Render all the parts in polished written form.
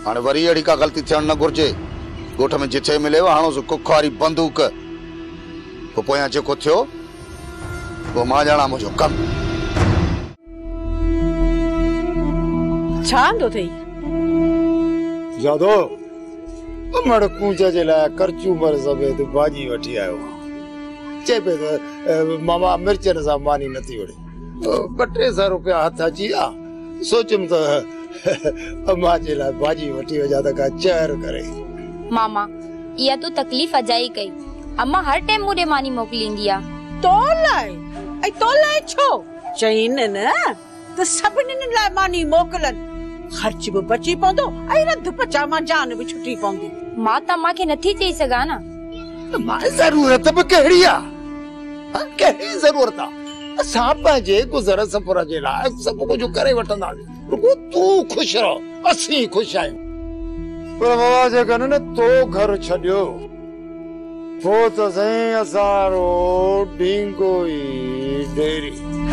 हाणे वरी अड़ी का गलती थियण न घुर्जे। गोठ में जिथे मिलेव हाणो सो कुखारी बंदूक पोइ पोयां जेको थियो वो मां ॼाणा मुंहिंजो कमु। छा आंदो अथई? यादो मड़ कूच जे लाइ करचूमर समेत भाॼी वठी आयो। चए पे त मामा मिर्चनि सां मानी नथी वणे। 2-3 रुपया हथ अची विया। सोचुमि त अम्मा जे लाइ भाॼी वठी वञा त का चहर करे। मामा इहा तूं तकलीफ़ अजाई कई। अम्मा हर टाइम मूं ॾे मानी मोकिलींदी आ। तो लाइ छो चईनि न त सभिनीनि लाइ मानी मोकिलन। ख़र्च बि बची पवंदो ऐं रध पचामा जान बि छुटी पवंदी। मां त मां खे नथी चई सघां न। मां ज़रूरत बि कहिड़ी आहे? कहिड़ी ज़रूरत आहे? असां पंहिंजे गुज़र सफ़र जे लाइ सभु कुझु करे वठंदासीं। रुगो तूं ख़ुशि रहो, असीं ख़ुशि आहियूं। पर बाबा जेकॾहिं न तो घर छॾियो पोइ त साईं असांजो ढींगो ई ढेरी।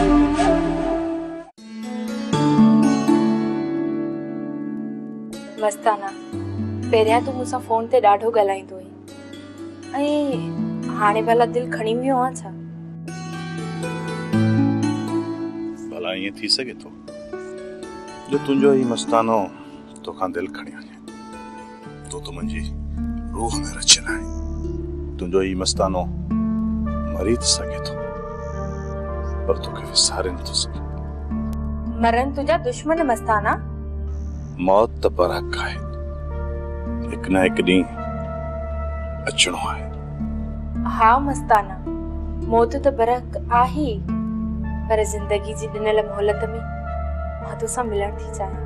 मस्ताना पहिरियां तूं मूंसां फोन ते ॾाढो ॻाल्हाईंदो हुई ऐं हाणे भला दिलि खणी वियो आहे छा? भला ईअं थी सघे थो जो तुंहिंजो ही मस्तानो तोखां दिलि खणी वञे। तो त मुंहिंजी रूह में रचियल आहे। तुंहिंजो ही मस्तानो मरी थो सघे थो पर तोखे विसारे नथो सघे। मरन तुंहिंजा दुश्मन मस्ताना। मौत त परहक आहे, हिकु न हिकु ॾींहुं अचणो आहे। हा मस्ताना, मौत त बरहक आहे पर जिंदगी जी ॾिनल मोहलत में मां तोसां मिलण थी चाहियां।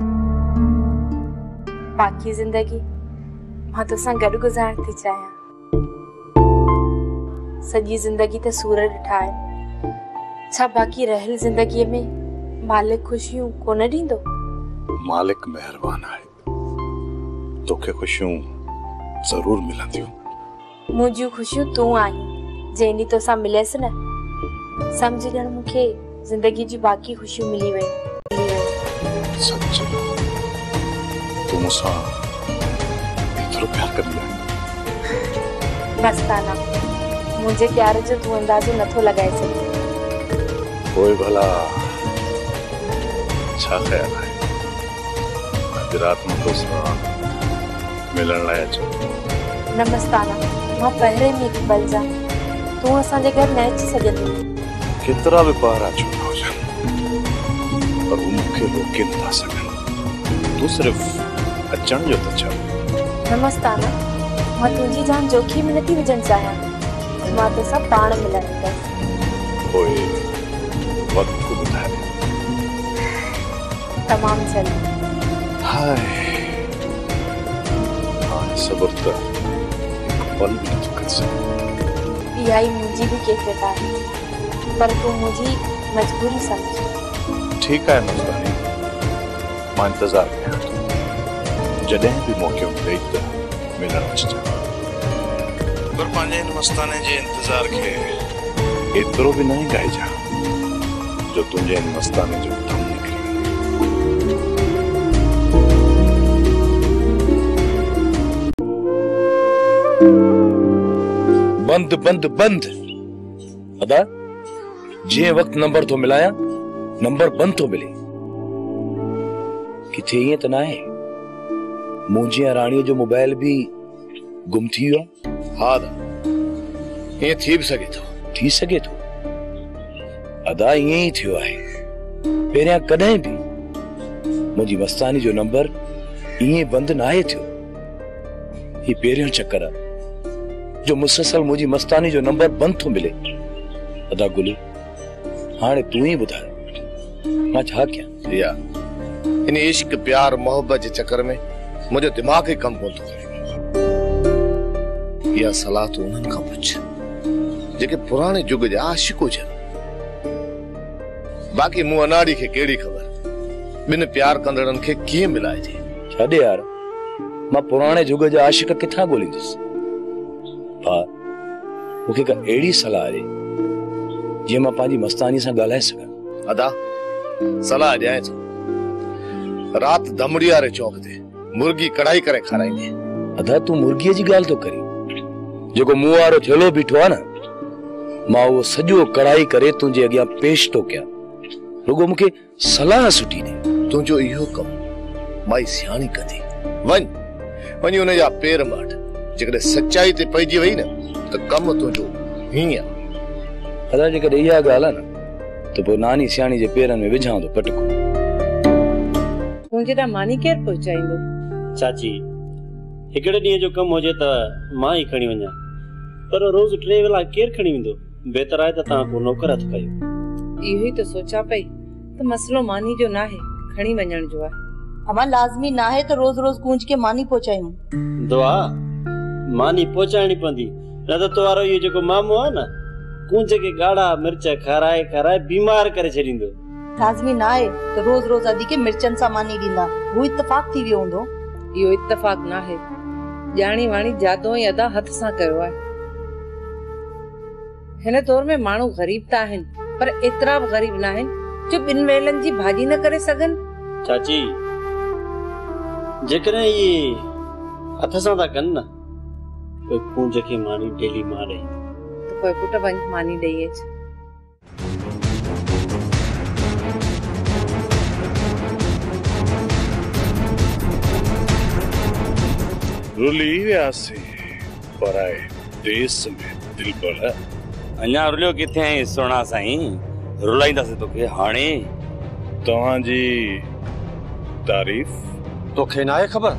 बाक़ी जिंदगी मां तोसां गॾु गुज़ारण थी चाहियां। सॼी जिंदगी त सूर ॾिठा आहिनि, छा बाक़ी रहियल ज़िंदगीअ में मालिक ख़ुशियूं कोन ॾींदो? मालिक मेहरबान आहे, तोखे ख़ुशियूं ज़रूर मिलंदियूं। मुंहिंजियूं ख़ुशियूं तूं आहीं। जंहिं ॾींहुं तोसां मिलियसि न समझ ॼण मूंखे ज़िंदगी जी बाक़ी ख़ुशियूं मिली वयूं। सच तूं मूंसां एतिरो प्यार कंदी आहीं? मस्ताना, मुंहिंजे प्यार जो तूं अंदाज़ो नथो लॻाए सघे। पोइ भला छा ख़्याल आहे? अॼु राति में तोसां मिलण लाइ अचो। न मस्ताना, मां पहिरें में थी पल जा। तूं असांजे घर न अची सघंदी। केतिरा बि पहरा छो न हुजनि पर हू मूंखे रोके नथा सघनि। तूं सिर्फ़ अचण जो त चओ। न मस्ताना, मां तुंहिंजी जान जोखिम में नथी विझणु चाहियां। मां तोसां पाण मिलण ईंदसि। पोइ वक़्तु ॿुधाए। तमामु जल्द। हाय हाणे सब्र त हिकु पल बि नथो करे सघे। इहा ई मुंहिंजी बि कैफ़ियत आहे पर तूं मुंहिंजी मजबूरी समझ। ठीकु आहे मस्तानी, मां इंतज़ारु कयां थो। जॾहिं बि मौक़ो मिले त मिलण अचिजां। पर पंहिंजे हिन मस्ताने जे इंतज़ार खे एतिरो बि न ॻाइजां जो तुंहिंजे हिन मस्ताने जो दम निकिरी बंद बंद बंद। अदा जे वक्त नंबर तो मिलाया नंबर बंद तो मिले। किथे ईअं त न आहे मुंहिंजी राणीअ जो मोबाइल भी गुम थी वियो? हाँ दा, ईअं थी बि सघे थो। थी सघे थो अदा, ईअं ई थियो आहे। पहिरियां कॾहिं बि मुंहिंजी मस्तानी जो नंबर ईअं बंदि न आहे थियो। ही पहिरियों चक्कर आहे जो मुसलसल मुंहिंजी मस्तानी जो नंबर बंदि थो मिले। अदा गुलू, हाणे तूं ई ॿुधाए मां छा कयां? या इन इश्क प्यार मोहब्बत जे चक्कर में मुंहिंजो दिमाग़ ही कम कोन थो करे। इहा सलाह तूं उन्हनि खां पुछ जेके पुराणे युग जा आशिक हुजनि। बाक़ी मूं अनाड़ी खे कहिड़ी ख़बर ॿिनि प्यार कंदड़नि खे कीअं मिलाइजे। छॾे यार, मां पुराणे युग जा आशिक किथां ॻोल्हींदुसि? हा, मूंखे का अहिड़ी सलाह आहे जीअं मां पंहिंजी मस्तानी सां ॻाल्हाए सघां। अदा सलाह ॾियां थो। राति दमड़ियारे चौक ते मुर्गी कढ़ाई करे खाराईंदे। अदा तू मुर्गीअ जी ॻाल्हि तो करी, जेको मुंह वारो थेलो बीठो आहे न, मां उहो सॼो कढ़ाई करे तुंहिंजे अॻियां पेश तो कयां। रुगो मूंखे सलाह सुठी ॾे। तुंहिंजो इहो कमु माई सियाणी कंदी। वञी हुन जा पेर माठ। जेकॾहिं सच्चाई ते पइजी वई न त कमु तुंहिंजो हीअं। अदा जेकॾहिं इहा ॻाल्हि आहे न त पोइ नानी सियाणी जे पेरनि में विझां थो पटको। मुंहिंजे लाइ मानी केरु पहुचाईंदो? चाची, हिकिड़े ॾींहं जो कमु हुजे त मां ई खणी वञा, पर रोज़ 3 वेला केरु खणी वेंदो? बहितर आहे त तव्हां को नौकर हथ कयो। इहो ई त सोचा पई त मसलो मानी जो न आहे, खणी वञण जो आहे। अमा लाज़मी ना है तो रोज रोज गूंज के मानी पहुंचायूं। दुआ मानी पहुचाइणी पवंदी, न त तोवारो इहो जेको मामो आहे न, गूंज के गाढ़ा मिर्च खाराए खाराए बीमार करे छॾींदो। लाज़मी ना है तो रोज रोज अदी के मिर्चन सा मानी ॾींदा, वो इत्तेफाक थी वियो हूंदो। इहो इत्तेफाक न आहे, ॼाणी वाणी जादो ऐं अदा हथ सां कयो आहे। हिन दौर में माण्हू ग़रीब त आहिनि, पर एतिरा बि ग़रीब न आहिनि जो 2 वेलनि जी भाॼी न करे सघनि। चाची, जेकॾहिं इहे हथ सां था कनि न, पोइ गूंज खे मानी डेली मां ॾेई त पोइ पुट वञ मानी ॾेई अच। रुली वियासीं पराए देश में दिलबर। अञा रुलियो किथे आई सोना साईं, रुलाईंदासीं तोखे हाणे। तव्हांजी तारीफ़ तोखे न आहे ख़बर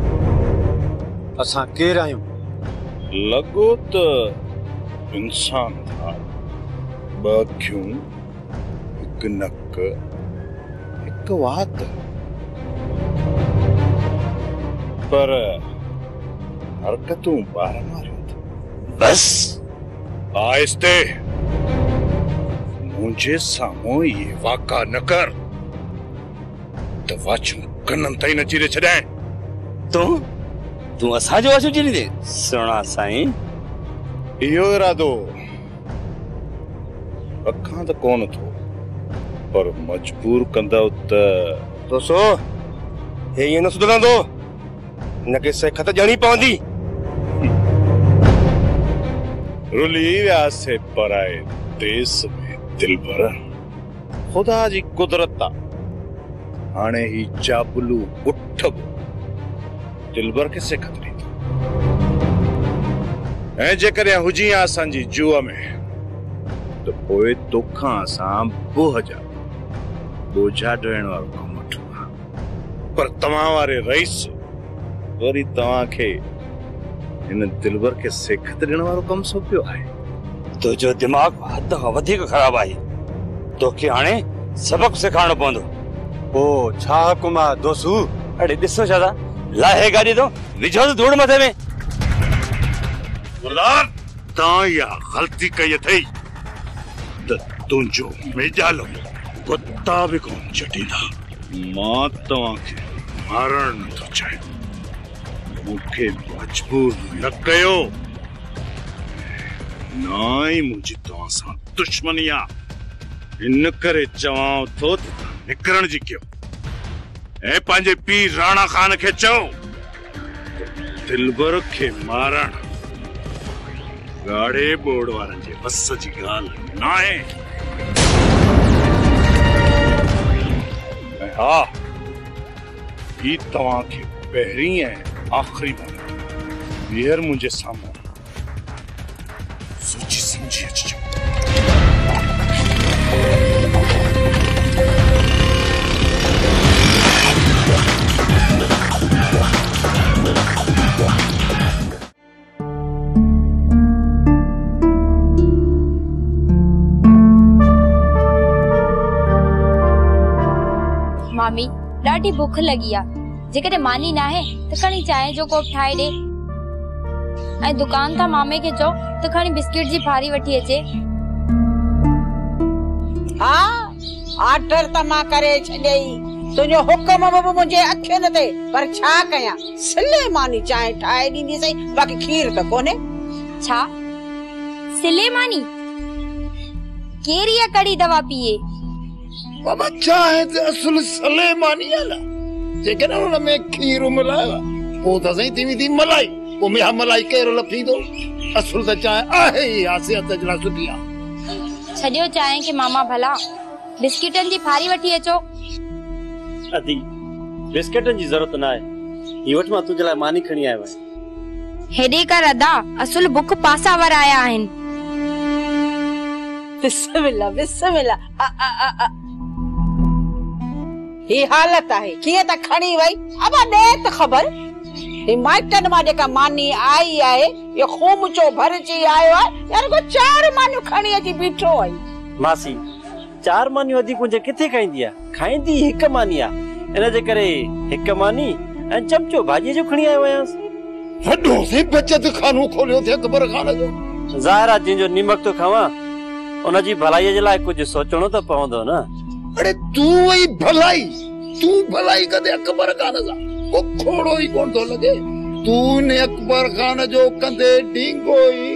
असां केरु आहियूं? लॻो त इंसान था, 2 अखियूं, 1 नक, 1 वात, पर हरकतूं 12 मारियूं। बस आहिस्ते मुंहिंजे साम्हूं इहे वाका न कर त वाचूं कननि ताईं न चीरे छॾाए। तूं असांजो वाचूं चीरी दे सोना साईं? इहो इरादो रखां त कोन थो, पर मजबूर कंदव त दोस्तो हे ईअं न सुधरंदो, हिनखे सेखत ॾियणी पवंदी। रुली वियासीं पराए देश में दिलबर। ख़ुदा जी कुदरत आहे, हाणे ही चाबलू उठ दिलबर खे सेखत ॾींदो। ऐं जेकॾहिं हुजी असांजी जूअ में त पोइ तोखां असां बोह जा बोझा ॾियण वारो कमु वठूं। पर तव्हां वारे रईस वरी तव्हांखे हिन दिलबर खे सेखत ॾियण वारो कमु सौंपियो आहे। तुंहिंजो दिमाग़ हद खां वधीक ख़राब आहे, तोखे हाणे सबक सेखारणो पवंदो। ओ छा हुकुम आहे दोसू? अड़े ॾिसो छा था, लाहे गाॾी तो विझो त धूड़ मथे में। गुलाब, तव्हां इहा ग़लती कई अथई त तुंहिंजो मेजालो कुत्ता बि कोन छॾींदा। मां तव्हांखे मारण नथो चाहियां, मूंखे मजबूर न कयो। न ई मुंहिंजी तव्हां सां दुश्मनी आहे, इन करे चवां थो त निकिरण जी कयो ऐं पंहिंजे पीउ राणा खान खे चओ दिलबर खे मारण गाढ़े बोड़ वारनि जे बस जी ॻाल्हि न आहे। ऐं हा, ही तव्हांखे पहिरीं ऐं आख़िरी बार ॿीहर मुंहिंजे साम्हूं सोची समझी अचिजो। मामी ॾाढी भुख लगी आ, जेकॾहिं मानी ना है तो खणी चांहि जो कोप ठाहे ॾे, ऐं दुकान था मामे खे चओ त खणी बिस्किट जी फारी वठी अचे। हाँ, ऑर्डर त मां करे छॾई, तुंहिंजो हुकुम बि मुंहिंजे अखियुनि ते, पर छा कयां, सिले मानी चांहि ठाहे ॾींदी सही, बाक़ी खीर त कोन्हे। छा सिले मानी? केरी कड़ी दवा पिए? बाबा चाहे तो असुल सलेमानी है ना, जेके ना उन में खीर मिलायो पो त सही थी थी मलाई पो में मलाई केर लफींदो असुल त चाहे आहे ई हासियत जला सुठी आ छडियो चाहे के मामा भला बिस्किटन जी फारी वठी अचो अदी बिस्किटन जी जरूरत ना है ये वठ मां तुजे लाए मानी खणी आयो है हेडे कर अदा असुल बुक पासा वर आया आहिन बिस्मिल्लाह बिस्मिल्लाह ही हालत है किए त खणी वई अब दे त खबर ही माइटन मा जेका मानी आई है ये खूम चो भरजी आयो है यार को चार मानियो खणी अची बीठो है मासी चार मानियो अदी कुंजे किथे खाईंदी आ खाईंदी एक मानी आ इन जे करे एक मानी ऐं चमचो भाजी जो खणी आयो आयांस वडो से बचत खानो खोलियो थे अकबर खान जो ज़ाहिरा जिंजो निमक तो खावा उन जी भलाई जे लाइ कुछ सोचणो तो पवंदो ना अरे तू भलाई कदे अकबर खान सा को खोड़ो ही कोन तो लगे तू ने अकबर खान जो कंदे डींगो ही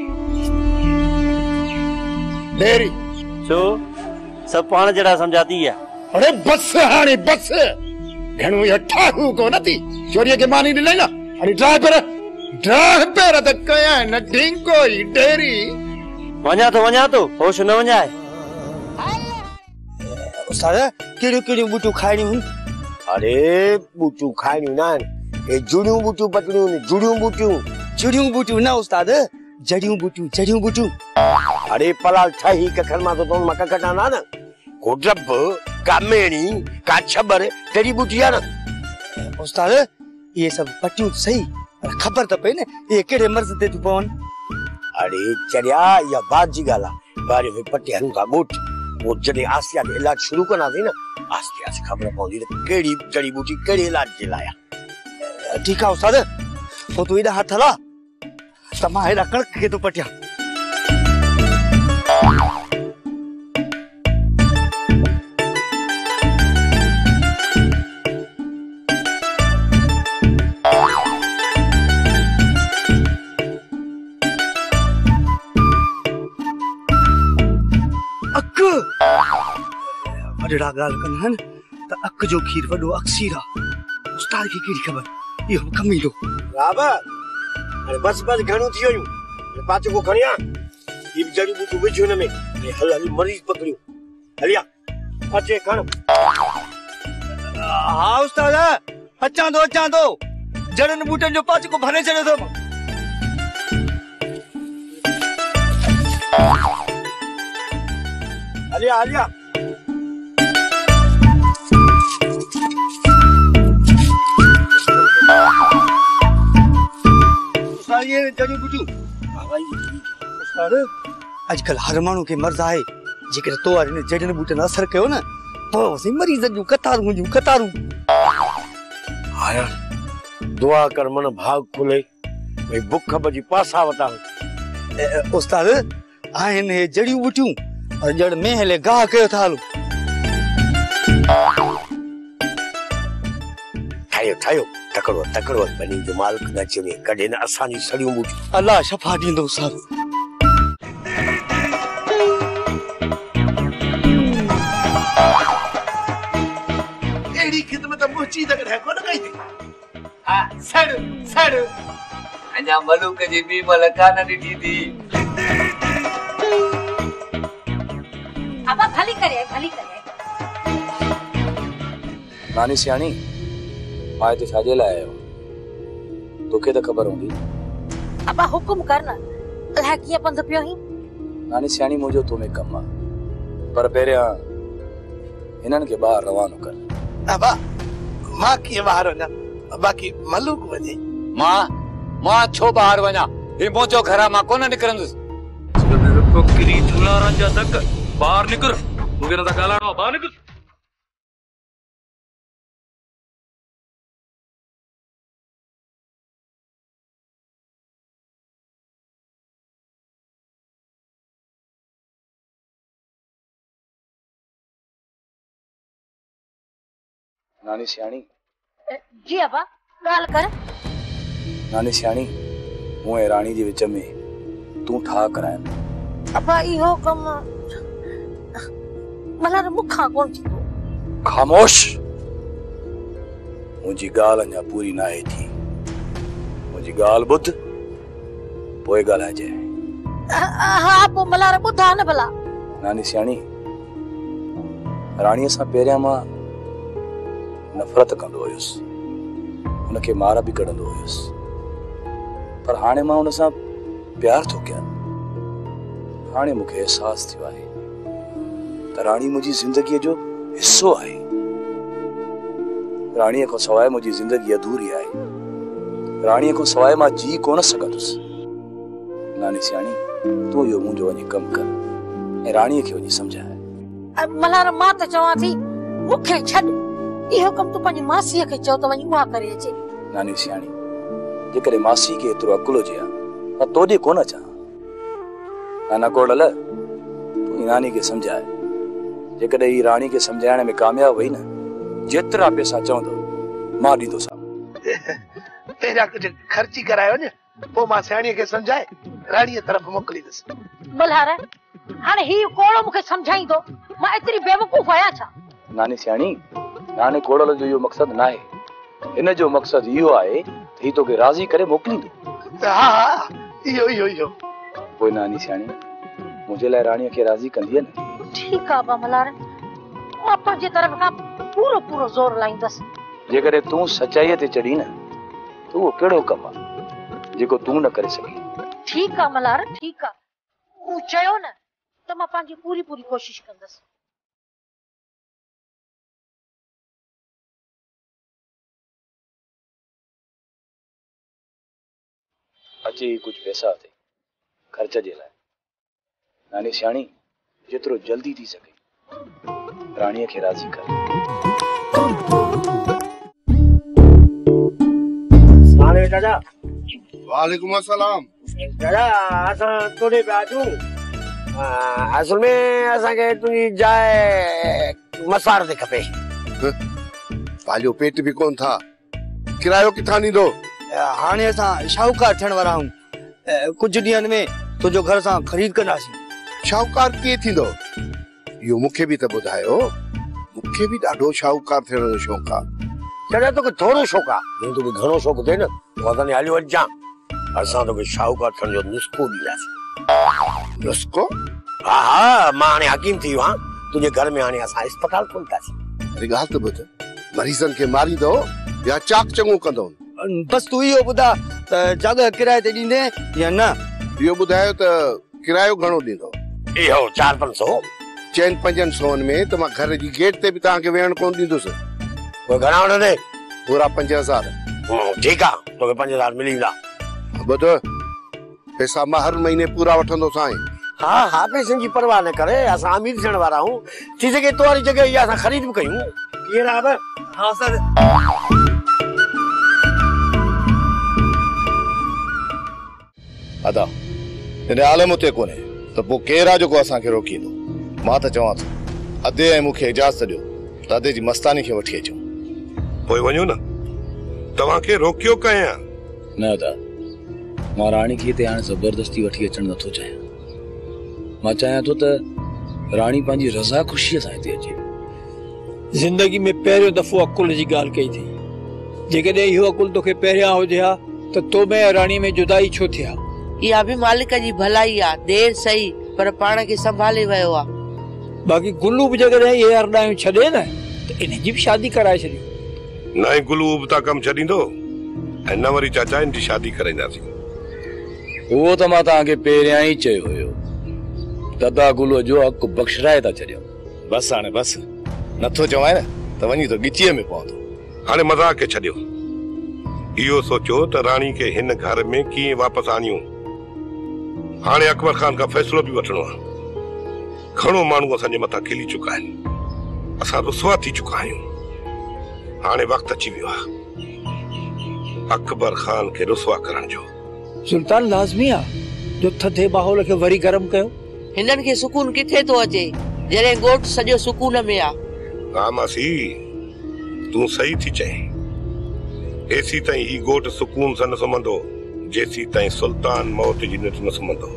डेरी छो सब पाण जड़ा समझाती है अरे बस हाने बस घणो या ठाहू को नती चोरी के मानी दी ना अरे ड्राइवर त कया न डींगो ही डेरी वञा तो होश न वञाए उस्ताद केड़ियूं बूटियूं खाइणियूं हुन अरे बूटियूं खाइणियूं न ए जुड़ियूं बूटियूं पकड़ियूं जुड़ियूं बूटियूं न उस्ताद जड़ियूं बूटियूं अरे पलाल ठही कखर मां तो तोन मका कटाना न कोडब कामेणी का छबर तेरी बूटिया न उस्ताद ये सब पटियूं सही खबर त पे न ये केड़े मर्ज ते तू पवन अरे चरिया या बात जी गाला बारे में पटियां का बूट वो जडे आसिया के इलाज शुरू करना थी ना आस्ते आस्ते खबर पौंदी केड़ी जड़ी बूटी केड़ी इलाज के लाया ठीक है उस्ताद वो तू इदा हाथ हला तमा हेड़ा कणक के तो पटिया अडड़ा गाल कन त अक जो खीर वडो अक्सीरा उस्ताद की केड़ी खबर ये कमी दो बाबा अरे बस घणो थियो यूं पाछो को खणिया ये जड़ी बूटी विझो न में हल हल मरीज पकड़ियो हलिया अचे खण हां उस्ताद अचां दो जड़न बूटन जो पाछ को भरे चले तो हलिया ये जड़ी बूटी उस्ताद आजकल हर मानू के मर्ज है जेकर तो आरे ने जड़न बूटन असर कयो न तो से मरीज जो कतारू आया दुआ कर मन भाग खुले भाई बुख बजी पासा वता उस्ताद आइन हे जड़ी बूटियूं और जड़ में हले गाह कयो थालो ठायो तकड़ो बनी जो मालिक न चवे कॾहिं न असांजी सड़ियूं बूटियूं अल्लाह शफा ॾींदो उस्ताद एड़ी खिदमत मुची तक है कोन कई हां सड़ अञा मलूक जी बी मलका न ॾिठी थी अब भली करे नानी सियाणी आए तो छाजे लाए हो तोखे तो खबर होंगी अब हुकुम करना अल्लाह की पंध पियो ही नानी सियाणी मुझो तुम्हें कम पर पेरिया इनन के बाहर रवानो कर अबा मां के बाहर वना बाकी मलूक वने मां छो बाहर वना हे मोचो घरा मां कोन निकरंदस कोकरी झूला रंजा तक बाहर निकर मुगे न गालाणो बाहर निकर नानी सियाणी जी अबा गाल कर नानी सियाणी मु रानी जे विच में तू ठा कराए अबा इहो कम मलर मुखा कोन थी खामोश मुझी गाल अञा पूरी ना आहे थी। मुझी गाल बुध पोइ ॻाल्हाइजे। हाँ पोइ मल्हार ॿुधा न भला। नानी सियाणी, राणीअ सां पहिरियां मां नफ़रत कंदो हुयुसि, उनखे मार बि कढंदो हुयुसि, पर हाणे मां उन सां प्यार थो कयां। हाणे मूंखे एहसास थियो आहे त राणी मुंहिंजी ज़िंदगीअ जो हिस्सो आहे। राणीअ खां सवाइ मुंहिंजी ज़िंदगी अधूरी आहे। राणीअ खां सवाइ मां जी कोन सघंदुसि। नानी सियाणी, तूं इहो मुंहिंजो वञी कमु कर ऐं राणीअ खे वञी सम्झाए। मल्हार मां त चवां थी मूंखे छॾ, इहो कमु तूं पंहिंजी मासीअ खे चओ त वञी उहा करे अचे। नानी सियाणी, जेकॾहिं मासी खे एतिरो अकुल हुजे हा त तोॾे कोन अचां। नाना कोड़ल, तूं नानी खे सम्झाए। जेकॾहिं ही राणी खे सम्झाइण में कामयाब वई न, जेतिरा पैसा चवंदो मां ॾींदोसां। पहिरियां कुझु ख़र्ची करायो न, पोइ मां सियाणीअ खे सम्झाए राणीअ तरफ़ मोकिलींदुसि। मल्हार हाणे ही कोड़ो मूंखे सम्झाईंदो, मां एतिरी बेवकूफ़ आहियां छा? नानी सियाणी, नाने कोड़ल जो इहो मक़सदु न आहे। हिन जो मक़सदु इहो आहे त ही तोखे राज़ी करे मोकिलींदो। हा इहो इहो इहो। पोइ नानी सियाणी, मुंहिंजे लाइ राणीअ खे राज़ी कंदीअ न? ठीकु आहे बा मल्हार, मां पंहिंजी तरफ़ खां पूरो पूरो ज़ोर लाईंदसि। जेकॾहिं तूं सचाईअ ते चढ़ी न, त उहो कहिड़ो कमु आहे जेको तूं न करे सघी? ठीकु आहे मल्हार, ठीकु आहे, तूं चयो न त मां पंहिंजी पूरी पूरी कोशिश कंदसि। अचे कुछ पैसा थे खर्च जे लाइ। नानी सियाणी, जेतिरो जल्दी थी सके राणीअ खे राज़ी कर। दादा। वालेकुम अस्सलाम। दादा असां तोड़े पिया अचूं। असल में असांखे तुंहिंजी जाइ मसार ते खपे। पंहिंजो पेट बि कोन था, किरायो किथां ॾींदो? हाणे असां शाहूकार थियण वारा आहियूं। कुझु ॾींहंनि में तुंहिंजो घर असां ख़रीद कंदासीं। शाहूकार कीअं थींदो? इहो मूंखे बि त ॿुधायो। मूंखे बि ॾाढो शाहूकार थियण जो शौक़ु आहे। दादा तोखे थोरो शौक़ु आहे, तोखे घणो शौक़ु थिए न असां हली वञजां। असां तोखे शाहूकार थियण जो नुस्ख़ो ॾींदासीं। नुस्ख़ो? हा हा, मां हाणे हकीम थी वियो आहियां। तुंहिंजे घर में हाणे असां अस्पताल खोलंदासीं। अरे ॻाल्हि त ॿुध, मरीज़नि खे मारींदो या चाक चङो कंदो? बस तू इहो ॿुधा त जॻह किराए ते ॾींदे या न? इहो ॿुधायो त किरायो घणो ॾींदो? इहो 400-500। 400-500 में त मां घर जी गेट ते बि तव्हांखे वेहण कोन ॾींदुसि। पोइ घणा वठंदे? पूरा 5000। ठीकु आहे, तोखे 5000 मिली वेंदा। ॿुध, पैसा मां हर महीने पूरा वठंदो साईं। हा हा, पैसनि जी परवाह न करे, असां अमीर थियण वारा आहियूं। थी सघे तो वारी जॻह इहा असां ख़रीद बि कयूं। कीअं राब? हा सर। अदा हिन आलम ते कोन्हे त पोइ केरु आहे जेको असांखे रोकींदो? मां त चवां थो अदे ऐं मूंखे इजाज़त ॾियो त अदे जी मस्तानी खे वठी अचूं। पोइ वञो न, तव्हांखे रोकियो कयां न अदा। मां राणी खे हिते हाणे ज़बरदस्ती वठी अचणु नथो चाहियां। मां चाहियां थो त राणी पंहिंजी रज़ा ख़ुशीअ सां हिते अचे। ज़िंदगी में पहिरियों दफ़ो अकुल जी ॻाल्हि कई थी। जेकॾहिं इहो अकुल तोखे पहिरियां हुजे हा त तो में राणी में जुदाई छो थिया? इहा बि मालिक जी भलाई आहे, देर सही पर पाण खे संभाले वियो आहे। बाक़ी गुल्लू बि जेकॾहिं इहे अरडायूं छॾे न त इन जी बि शादी कराए छॾियो। न ई गुलू बि त कमु छॾींदो ऐं न वरी चाचा इन जी शादी कराईंदासीं। उहो त मां तव्हांखे पहिरियां ई चयो हुयो, दादा गुलूअ जो हक़ बख़्शराए था छॾियो। बस हाणे बस, नथो चवाए न त वञी तो गिचीअ में पवंदो। हाणे मज़ाक खे छॾियो, इहो सोचो त राणी खे हिन घर में कीअं वापसि आणियूं। हाणे अकबर खान का फैसलो भी वठणो आहे। घणो माण्हू असांजे मथां खिली चुका आहिनि, असां रुसवा थी चुका आहियूं। हाणे वक़्तु अची वियो आहे अकबर खान खे रुसवा करण जो। सुल्तान लाज़मी आहे जो थधे माहौल खे वरी गरम कयो। हिननि खे सुकून किथे थो अचे जॾहिं ॻोठ सॼो सुकून में आहे। हा मासी, तूं सही थी चए। एसी ताईं ही ॻोठ सुकून सां न सुम्हंदो जेसी ताईं सुल्तान मौत जी नित न सुम्हंदो।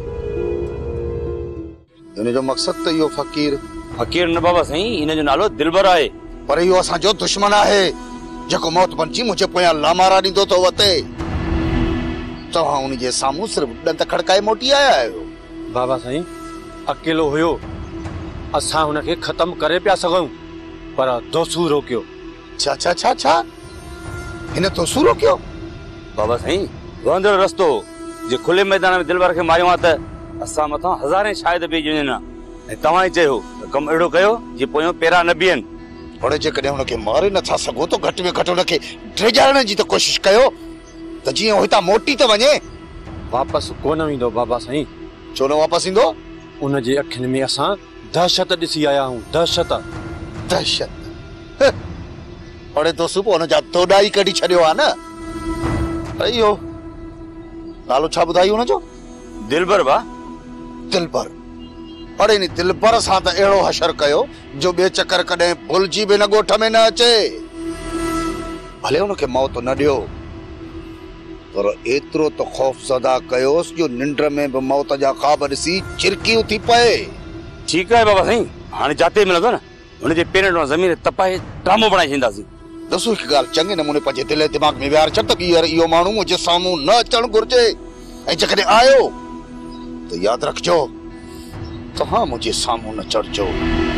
इन जो मक़सद त इहो फ़कीर न बाबा साईं, इन जो नालो दिलबर आहे। पर इहो असांजो दुश्मन आहे। जेको मौत बणजी मुझे पोयां लामारा ॾींदो तो वते तव्हां उन जे साम्हूं सिर्फ ॾंद खड़काए मोटी आया आहियो। बाबा साईं अकेलो हुयो, असां हुनखे ख़त्म करे पिया सघूं, पर दोसू रोकियो। छा छा छा छा हिन दोसू रोकियो? बाबा साईं वहंदड़ रस्तो जे खुले मैदान में दिलबर खे मारियो आहे त असां मथां हज़ारे शायद बीह वञनि ऐं तव्हां ई चयो त कमु अहिड़ो कयो जे पोयों पेरा न बीहनि। हाणे जेकॾहिं हुनखे मारे नथा सघो त घटि में घटि हुनखे ड्रिजाइण जी त कोशिश कयो त जीअं हो हितां मोटी त वञे। वापसि कोन ईंदो बाबा साईं। छो न वापसि ईंदो? उन जे अखियुनि में असां दहशत ॾिसी आया आहियूं, दहशत। दहशत हाणे तो सुबुह हुनजा तोड़ा ई कढी छॾियो आहे न। इहो नालो छा ॿुधाई हुनजो? दिलबर बा। दिलबर। अरे इन दिलबर सां त अहिड़ो हशर कयो जो ॿिए चकर कॾहिं भुलिजी बि न ॻोठ में न अचे। भले हुनखे मौत न ॾियो पर एतिरो त ख़ौफ़ज़दा कयोसि जो निंड में बि मौत जा ख़्वाब ॾिसी चिरकियूं थी पए। ठीकु आहे बाबा साईं, हाणे जाते मिलंदो न हुनजे पेरनि मां ज़मीन तपाए ड्रामो बणाए छॾींदासीं। ॾिसो हिकु ॻाल्हि चङे नमूने पंहिंजे दिल दिमाग़ में विहारे छॾ त ॿीहर इहो माण्हू मुंहिंजे साम्हूं न अचणु घुरिजे ऐं जेकॾहिं आयो त यादि रखिजो तव्हां मुंहिंजे साम्हूं न चढ़जो।